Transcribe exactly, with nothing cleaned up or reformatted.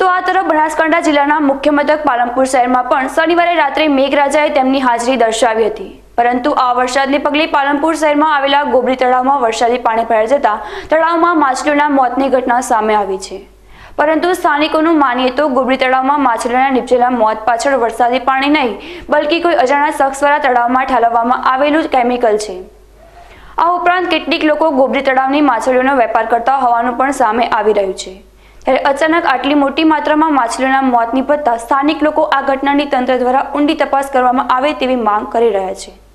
તો આ તરફ બનાસકાંઠા જિલ્લાના મુખ્ય મથક પાલનપુર શહેરમાં પણ શનિવારે રાત્રે મેઘરાજાએ તેમની હાજરી દર્શાવી હતી, પરંતુ આ વરસાદને પગલે પાલનપુર શહેરમાં આવેલા ગોબરી તળાવમાં વરસાદી પાણી ભરાઈ જતા તળાવમાં માછલીઓના મોતની ઘટના સામે આવી છે। પરંતુ સ્થાનિકોનું માનીએ તો ગોબરી તળાવમાં માછલીઓના નિપજેલા મોત પાછળ વરસાદી પાણી નહીં, બલકી કોઈ અજાણ્યા શખ્સ દ્વારા તળાવમાં ઠાલવવામાં આવેલું કેમિકલ છે। આ ઉપરાંત કેટલીક લોકો ગોબરી તળાવની માછલીઓનો વેપાર કરતા હોવાનું પણ સામે આવી રહ્યું છે। ત્યારે અચાનક આટલી મોટી માત્રામાં માછલીઓના મોત નિપજતા સ્થાનિક લોકો આ ઘટનાની તંત્ર દ્વારા ઊંડી તપાસ કરવામાં આવે તેવી માંગ કરી રહ્યા છે।